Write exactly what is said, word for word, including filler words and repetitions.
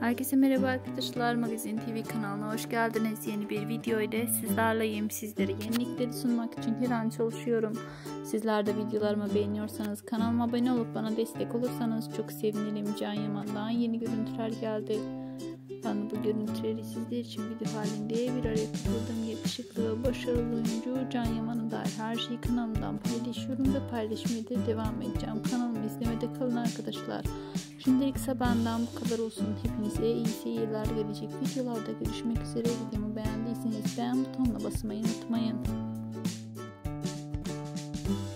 Herkese merhaba arkadaşlar, Magazin T V kanalına hoş geldiniz. Yeni bir video ile sizlerleyim. Sizlere yenilikleri sunmak için her an çalışıyorum. Sizler de videolarımı beğeniyorsanız kanalıma abone olup bana destek olursanız çok sevinirim. Can Yaman'dan yeni görüntüler geldi. Ben bu görüntüleri sizler için video halinde bir araya topladım. Yakışıklı, başarılı oyuncu Can Yaman'a dair her şeyi kanalımdan paylaşıyorum ve paylaşmaya da devam edeceğim. Kanalımı izlemede kalın arkadaşlar. Şimdilik ise benden bu kadar olsun. Hepinize iyi seyirler. Gelecek videolarda görüşmek üzere. Videomu beğendiyseniz beğen butonuna basmayı unutmayın.